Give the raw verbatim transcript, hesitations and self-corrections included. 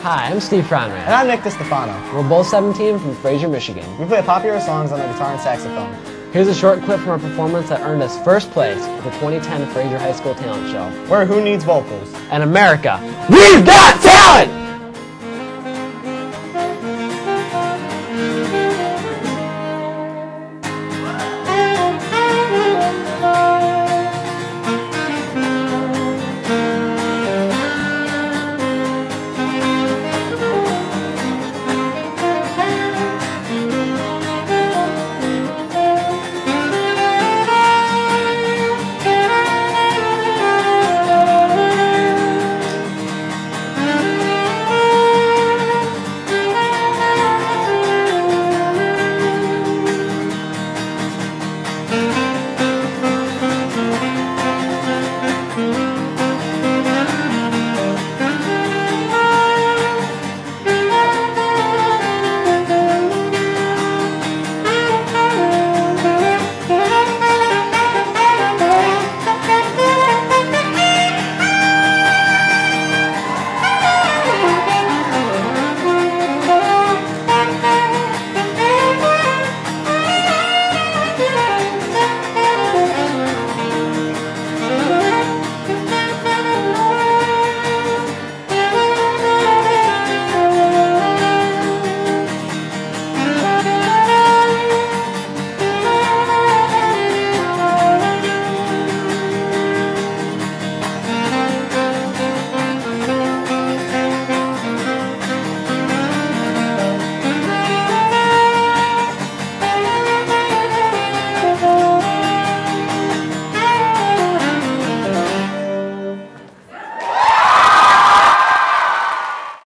Hi, I'm Steve Conrad. And I'm Nick DiStefano. We're both seventeen from Fraser, Michigan. We play popular songs on the guitar and saxophone. Here's a short clip from our performance that earned us first place at the twenty ten Fraser High School Talent Show. We're Who Needs Vocals. And America, we've got talent!